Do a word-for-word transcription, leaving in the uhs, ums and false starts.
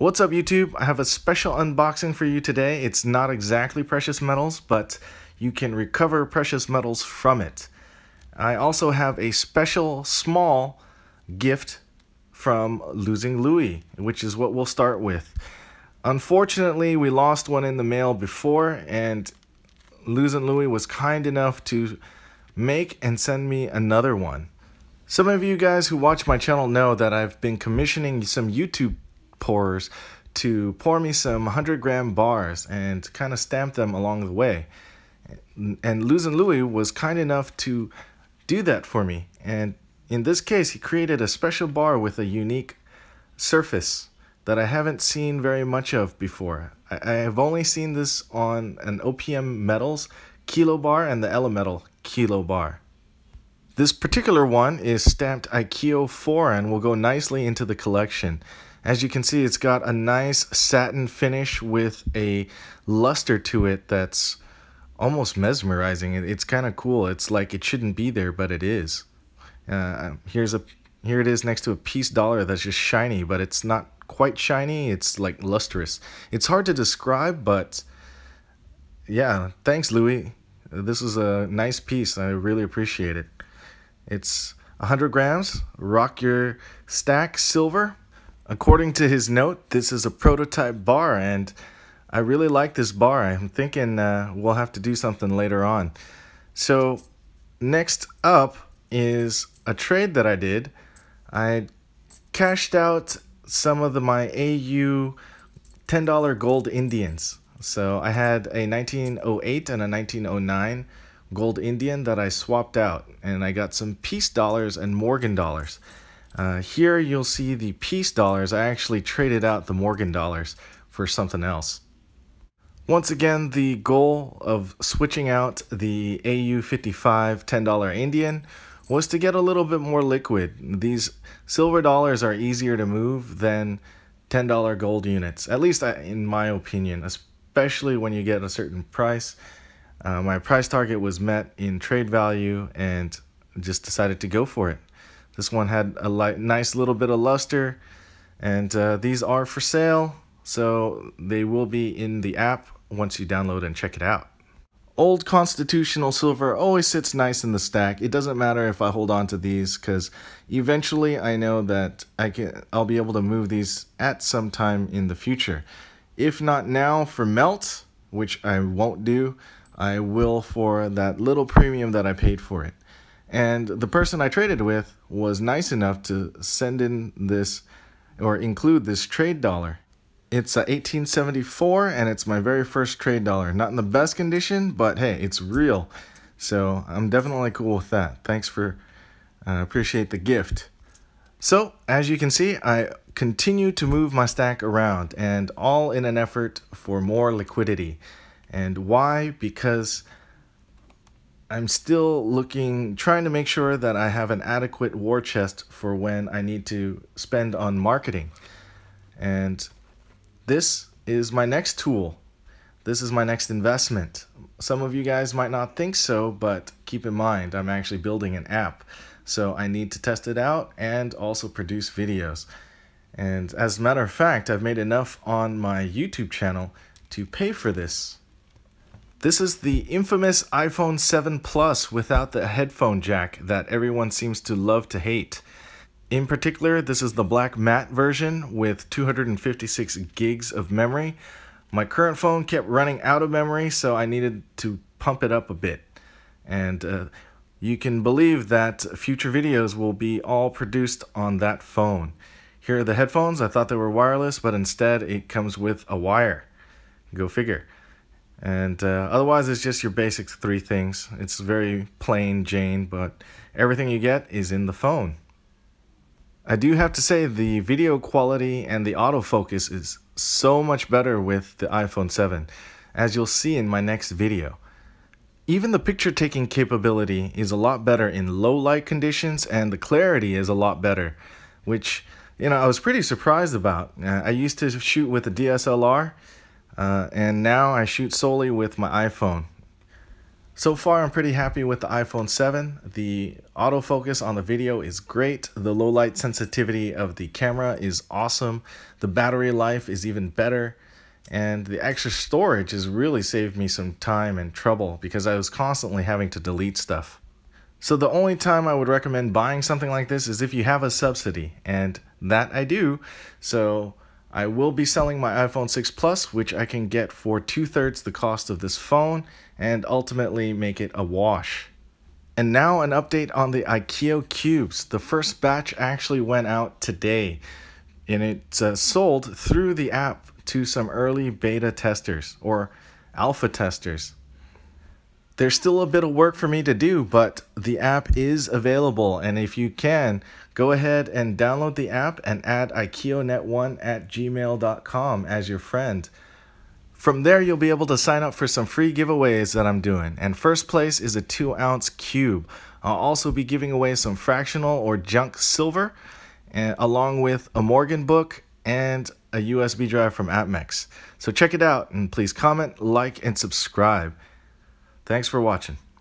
What's up, YouTube? I have a special unboxing for you today. It's not exactly precious metals, but you can recover precious metals from it. I also have a special small gift from Losing Louie, which is what we'll start with. Unfortunately, we lost one in the mail before, and Losing Louie was kind enough to make and send me another one. Some of you guys who watch my channel know that I've been commissioning some YouTube pourers to pour me some one hundred gram bars and kind of stamp them along the way. And Losing Louie was kind enough to do that for me. And in this case, he created a special bar with a unique surface that I haven't seen very much of before. I, I have only seen this on an O P M Metals Kilo bar and the Elemental Kilo bar. This particular one is stamped I K O four and will go nicely into the collection. As you can see, it's got a nice satin finish with a luster to it that's almost mesmerizing. It's kind of cool. It's like it shouldn't be there, but it is. Uh, here's a here it is next to a piece dollar that's just shiny, but it's not quite shiny. It's like lustrous. It's hard to describe, but yeah, thanks, Louie. This is a nice piece. I really appreciate it. It's one hundred grams, rock your stack silver. According to his note, this is a prototype bar, and I really like this bar. I'm thinking uh, we'll have to do something later on. So next up is a trade that I did. I cashed out some of the, my A U ten dollar gold Indians. So I had a nineteen oh eight and a nineteen oh nine gold Indian that I swapped out, and I got some piece dollars and Morgan dollars. Uh, here you'll see the piece dollars. I actually traded out the Morgan dollars for something else. Once again, the goal of switching out the A U fifty-five ten dollar Indian was to get a little bit more liquid. These silver dollars are easier to move than ten dollar gold units, at least in my opinion, especially when you get a certain price. Uh, my price target was met in trade value and just decided to go for it. This one had a light, nice little bit of luster, and uh, these are for sale, so they will be in the app once you download and check it out. Old constitutional silver always sits nice in the stack. It doesn't matter if I hold on to these, because eventually I know that I can, I'll be able to move these at some time in the future. If not now for melt, which I won't do, I will for that little premium that I paid for it. And the person I traded with was nice enough to send in this, or include this trade dollar. It's a eighteen seventy-four, and it's my very first trade dollar. Not in the best condition, but hey, it's real. So I'm definitely cool with that. Thanks for, uh, appreciate the gift. So as you can see, I continue to move my stack around, and all in an effort for more liquidity. And why? Because I'm still looking, trying to make sure that I have an adequate war chest for when I need to spend on marketing. And this is my next tool. This is my next investment. Some of you guys might not think so, but keep in mind, I'm actually building an app. So I need to test it out and also produce videos. And as a matter of fact, I've made enough on my YouTube channel to pay for this. This is the infamous iPhone seven Plus without the headphone jack that everyone seems to love to hate. In particular, this is the black matte version with two hundred fifty-six gigs of memory. My current phone kept running out of memory, so I needed to pump it up a bit. And uh, you can believe that future videos will be all produced on that phone. Here are the headphones. I thought they were wireless, but instead it comes with a wire. Go figure. And uh, otherwise, it's just your basic three things. It's very plain Jane, but everything you get is in the phone. I do have to say the video quality and the autofocus is so much better with the iPhone seven, as you'll see in my next video. Even the picture taking capability is a lot better in low light conditions, and the clarity is a lot better, which, you know, I was pretty surprised about. Uh, I used to shoot with a D S L R. Uh, and now I shoot solely with my iPhone. So far, I'm pretty happy with the iPhone seven. The autofocus on the video is great. The low light sensitivity of the camera is awesome. The battery life is even better. And the extra storage has really saved me some time and trouble because I was constantly having to delete stuff. So the only time I would recommend buying something like this is if you have a subsidy, and that I do. So I will be selling my iPhone six Plus, which I can get for two-thirds the cost of this phone and ultimately make it a wash. And now an update on the IKEA cubes. The first batch actually went out today, and it's uh, sold through the app to some early beta testers or alpha testers. There's still a bit of work for me to do, but the app is available, and if you can, go ahead and download the app and add ikeonet one at gmail dot com as your friend. From there, you'll be able to sign up for some free giveaways that I'm doing, and first place is a two ounce cube. I'll also be giving away some fractional or junk silver, and along with a Morgan book and a U S B drive from AppMex. So check it out, and please comment, like, and subscribe. Thanks for watching.